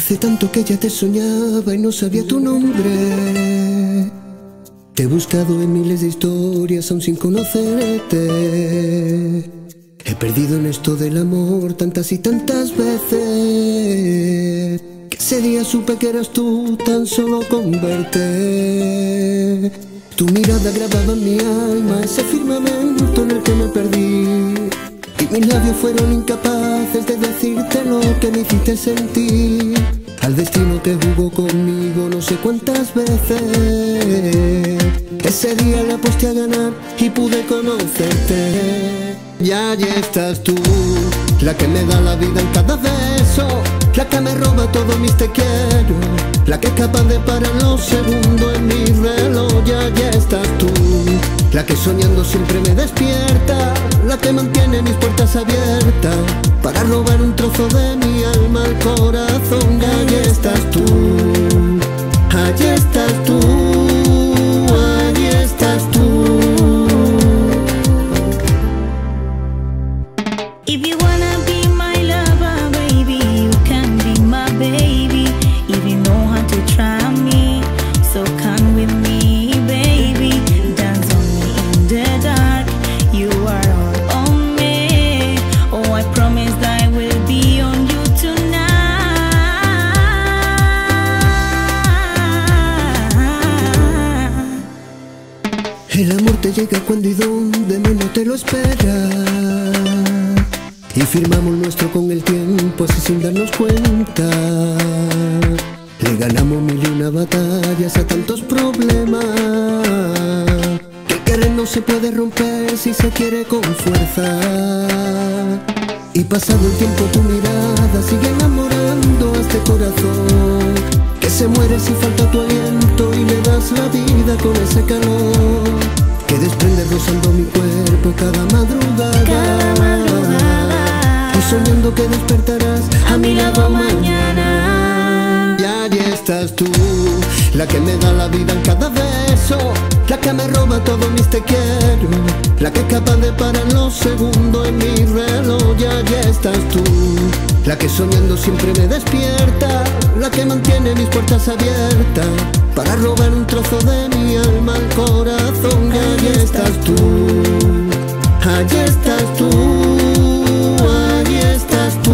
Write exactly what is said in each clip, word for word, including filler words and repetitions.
Hace tanto que ya te soñaba y no sabía tu nombre. Te he buscado en miles de historias aún sin conocerte. He perdido en esto del amor tantas y tantas veces, que ese día supe que eras tú tan solo con verte. Tu mirada grababa en mi alma ese firmamento en el que me perdí, y mis labios fueron incapaces de decirte lo que me hiciste sentir. Al destino te jugó conmigo no sé cuántas veces. Ese día le aposté a ganar y pude conocerte. Y allí estás tú, la que me da la vida en cada beso, la que me roba todos mis te quiero, la que es capaz de parar los segundos en mi reloj. Y allí estás tú, la que soñando siempre me despierta, la que mantiene mis puertas abiertas para robar un trozo de mi alma al corazón. Y allí estás tú, allí estás tú, allí estás tú. If you wanna be my lover, baby, you can be my baby. If you know how to try me, so come with me, baby. Dance on me in the dark, you are all on me. Oh, I promise that I will be on you tonight. El amor te llega cuando y donde menos te lo esperas, y firmamos nuestro con el tiempo así sin darnos cuenta. Le ganamos mil y una batallas a tantos problemas, que el querer no se puede romper si se quiere con fuerza. Y pasado el tiempo tu mirada sigue enamorando a este corazón, que se muere si falta tu aliento y le das la vida con ese calor que desprende rozando mi cuerpo cada madrugada. Cada madrugada, y soñando que despertarás a mi lado mañana. Y allí estás tú, la que me da la vida en cada beso, la que me roba todos mis te quiero, la que es capaz de parar los segundos en mi reloj. Y allí estás tú, la que soñando siempre me despierta, la que mantiene mis puertas abiertas para robar un trozo de mi alma al corazón. Y allí estás tú, allí estás tú, allí estás tú.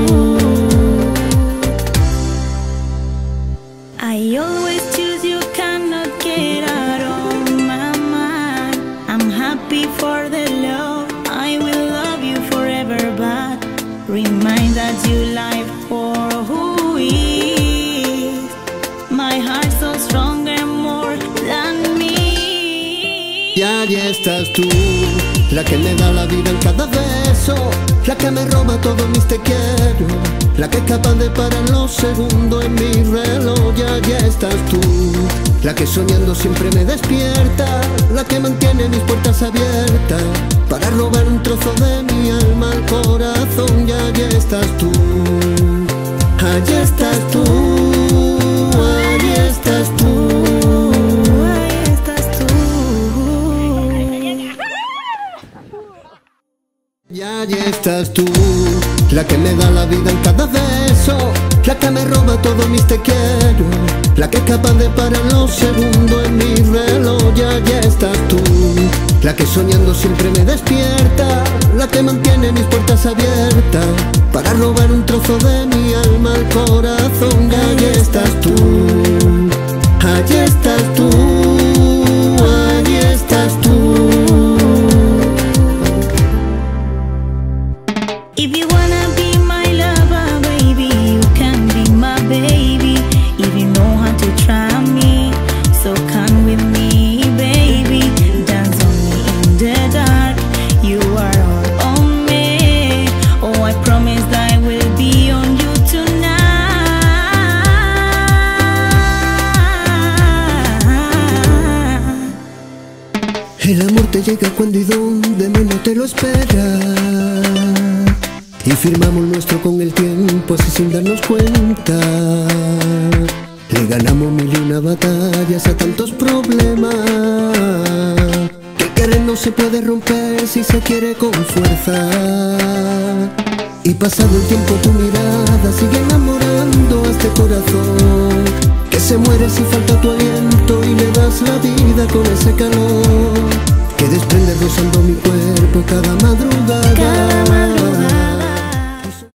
I always choose you, cannot get out of my mind. I'm happy for the love, I will love you forever, but remind that you live for who is. My heart so strong and more than me. Y allí estás tú, la que me da la vida en cada beso, la que me roba todos mis te quiero, la que es capaz de parar los segundos en mi reloj. Y allí estás tú, la que soñando siempre me despierta, la que mantiene mis puertas abiertas para robar un trozo de mi alma al corazón. Y allí estás tú, allí estás tú, allí estás tú. Y allí estás tú, la que me da la vida en cada beso, la que me roba todos mis te quiero, la que es capaz de parar los segundos en mi reloj. Y allí estás tú, la que soñando siempre me despierta, la que mantiene mis puertas abiertas para robar un trozo de mi alma al corazón. Y allí estás tú, allí estás tú, allí estás tú. If you wanna be my lover, baby, you can be my baby. If you know how to try me, so come with me, baby. Dance on me in the dark, you are all on me. Oh, I promise that I will be on you tonight. El amor te llega cuando y donde menos te lo esperas, y firmamos nuestro con el tiempo así sin darnos cuenta. Le ganamos mil y una batallas a tantos problemas, que el querer no se puede romper si se quiere con fuerza. Y pasado el tiempo tu mirada sigue enamorando a este corazón que se muere si falta tu aliento y le das la vida con ese calor que desprende rozando mi cuerpo cada madrugada. Cada madrugada.